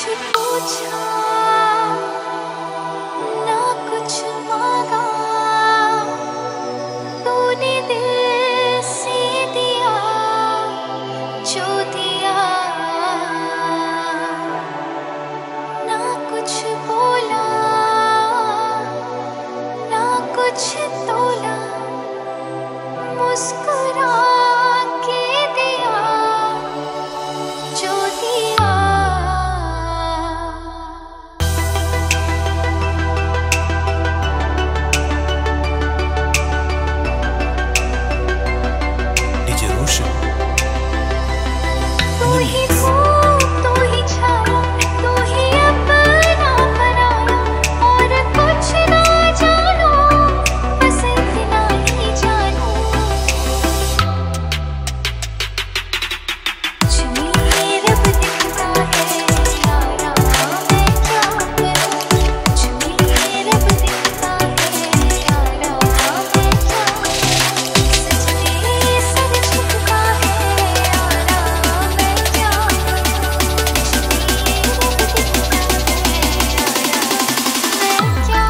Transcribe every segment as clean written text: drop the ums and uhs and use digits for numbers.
पूछा ना कुछ मांगा, तूने दिल से दिया जो दिया, ना कुछ बोला ना कुछ तोला, मुस्कुरा के दिया जो दिया। डीजे रोशन तू ही धूप, तू ही छाया, तू ही अपना बनाया, और कुछ ना जानो, बस इतना ही जानो। मुझे रब दिखता है यारा, मैं क्या करूं? मुझे रब दिखता है यारा, मैं क्या करूं? सच में सर झुकता है यारा, मैं क्या करूं? मुझे रब दिखता है यारा, मैं क्या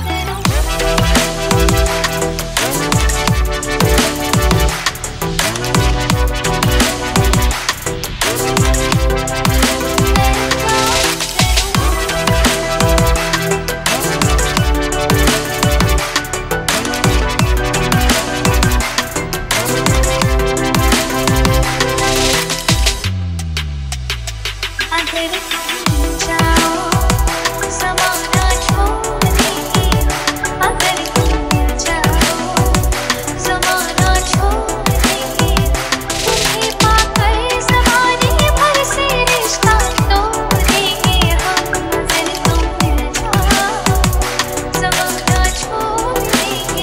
अगर तुम जाओ ज़माना छोड़ देंगे, अगर तुम जाओ ज़माना छोड़ देंगे, तुम्हें पाकर ज़माने भर से रिश्ता तोड़ देंगे हम। अगर तुम जाओ ज़माना छोड़ देंगे।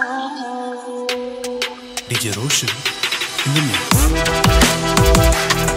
DJ Roshan in the mix.